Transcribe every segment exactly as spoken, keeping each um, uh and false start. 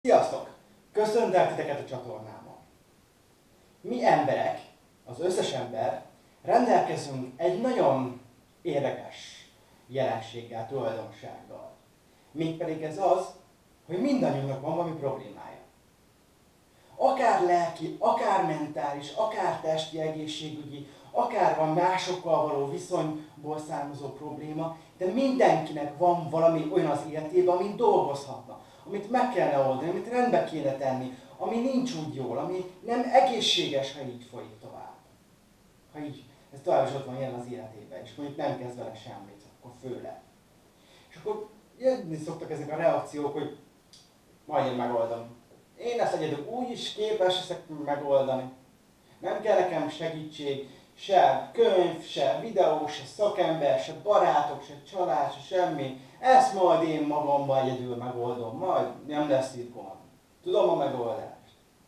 Sziasztok! Köszöntelek titeket a csatornámon. Mi emberek, az összes ember, rendelkezünk egy nagyon érdekes jelenséggel, tulajdonsággal. Mégpedig ez az, hogy mindannyiunknak van valami problémája. Akár lelki, akár mentális, akár testi egészségügyi, akár van másokkal való viszonyból származó probléma, de mindenkinek van valami olyan az életében, amit dolgozhatna, amit meg kellene oldani, amit rendbe kéne tenni, ami nincs úgy jól, ami nem egészséges, ha így folyik tovább. Ha így, ez tovább is ott van jelen az életében, és mondjuk nem kezd vele semmit, akkor főleg. És akkor jönni szoktak ezek a reakciók, hogy majd én megoldom. Én ezt egyedül úgy is képes leszek megoldani. Nem kell nekem segítség, se könyv, se videó, se szakember, se barátok, se család, se semmi. Ezt majd én magamban egyedül megoldom, majd nem lesz itt gond. Tudom a megoldást.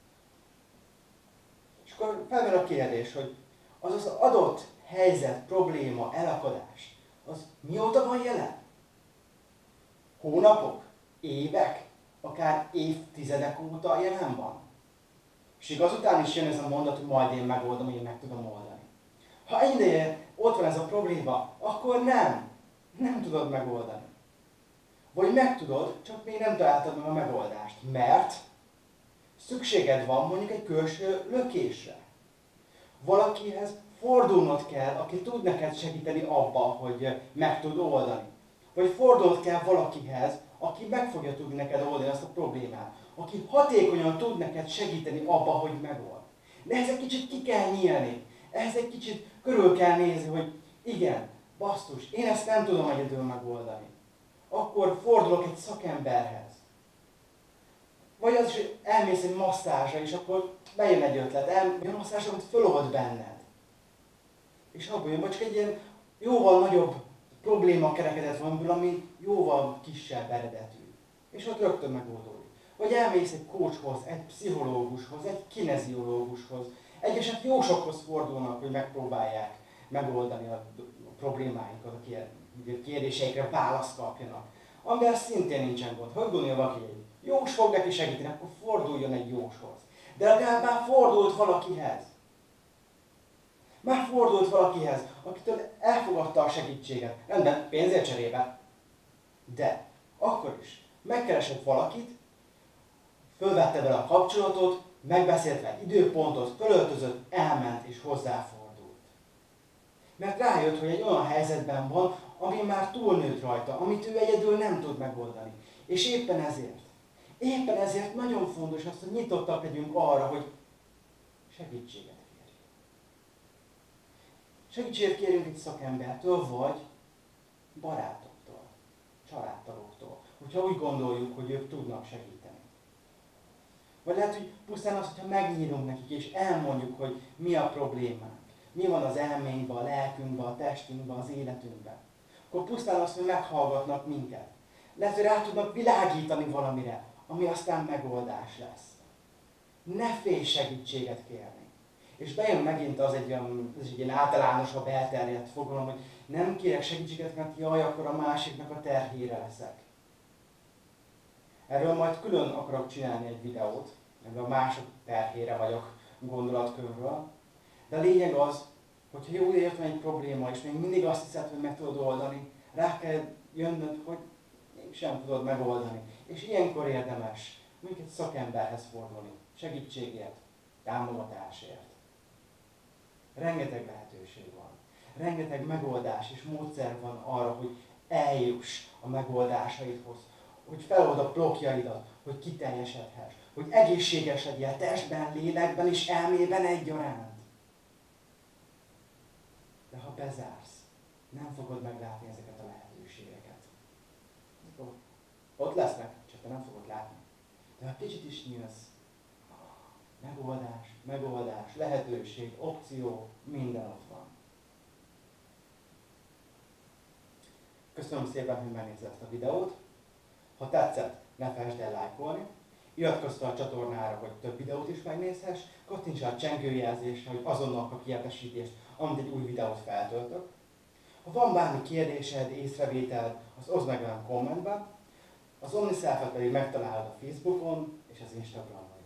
És akkor felmerül a kérdés, hogy az az adott helyzet, probléma, elakadás, az mióta van jelen? Hónapok? Évek? Akár évtizedek óta jelen van? És igaz után is jön ez a mondat, hogy majd én megoldom, én meg tudom oldani. Ha egy ideje ott van ez a probléma, akkor nem. Nem tudod megoldani. Vagy meg tudod, csak még nem találtad meg a megoldást. Mert szükséged van mondjuk egy külső lökésre. Valakihez fordulnod kell, aki tud neked segíteni abba, hogy meg tud oldani. Vagy fordulnod kell valakihez, aki meg fogja tudni neked oldani azt a problémát. Aki hatékonyan tud neked segíteni abba, hogy megold. De ehhez egy kicsit ki kell nyílni. Ehhez egy kicsit körül kell nézni, hogy igen, basszus, én ezt nem tudom egyedül megoldani. Akkor fordulok egy szakemberhez. Vagy az is, hogy elmész egy masszázsra, és akkor bejön egy ötlet, elmész a masszázsra, amit fölold benned. És abból jön, vagy csak egy ilyen jóval nagyobb probléma kerekedett van, ami jóval kisebb eredetű. És ott rögtön megoldódik. Vagy elmész egy coachhoz, egy pszichológushoz, egy kineziológushoz. Egyesek jósokhoz fordulnak, hogy megpróbálják megoldani a problémáikat, a kérdéseikre választ kapjanak. Amivel szintén nincsen gond. Hogy gondolja valaki, egy jós fog neki segíteni, akkor forduljon egy jóshoz. De legalább már fordult valakihez. Már fordult valakihez, akitől elfogadta a segítséget. Rendben, pénzért cserébe. De akkor is megkeresett valakit, fölvette vele a kapcsolatot, megbeszélt vele időpontot, fölöltözött, elment és hozzáfordult. Mert rájött, hogy egy olyan helyzetben van, ami már túlnőtt rajta, amit ő egyedül nem tud megoldani. És éppen ezért, éppen ezért nagyon fontos azt, hogy nyitottak legyünk arra, hogy segítséget kérjünk. Segítséget kérjünk egy szakembertől, vagy barátoktól, családtagoktól, hogyha úgy gondoljuk, hogy ők tudnak segíteni. Vagy lehet, hogy pusztán az, hogyha megnyílunk nekik, és elmondjuk, hogy mi a problémánk, mi van az elménkben, a lelkünkben, a testünkben, az életünkben. Akkor pusztán az, hogy meghallgatnak minket. Lehet, hogy rá tudnak világítani valamire, ami aztán megoldás lesz. Ne félj segítséget kérni. És bejön megint az egy, olyan, az egy ilyen általánosabb, elterjedt fogalom, hogy nem kérek segítséget, mert jaj, akkor a másiknak a terhére leszek. Erről majd külön akarok csinálni egy videót, ebben a mások terhére vagyok gondolatkörről. De a lényeg az, hogyha jó ideje van egy probléma, és még mindig azt hiszed, hogy meg tudod oldani, rá kell jönnöd, hogy mégsem tudod megoldani. És ilyenkor érdemes mondjuk egy szakemberhez fordulni, segítségért, támogatásért. Rengeteg lehetőség van. Rengeteg megoldás és módszer van arra, hogy eljuss a megoldásaidhoz, hogy felold a blokkjaidat, hogy kiteljesedhess, hogy egészséges legyél testben, lélekben és elmében egyaránt. De ha bezársz, nem fogod meglátni ezeket a lehetőségeket. Ott lesznek, csak te nem fogod látni. De ha kicsit is nyílsz, megoldás, megoldás, lehetőség, opció, minden ott van. Köszönöm szépen, hogy megnézted ezt a videót. Ha tetszett, ne felejtsd el lájkolni, iratkozz fel a csatornára, hogy több videót is megnézhess, kattints rá a csengőjelzésre, hogy azonnal kap értesítést, amit egy új videót feltöltök. Ha van bármi kérdésed, észrevételed, az oszd meg velem kommentben. Az OmniSelf-et pedig megtalálod a Facebookon, és és az Instagramon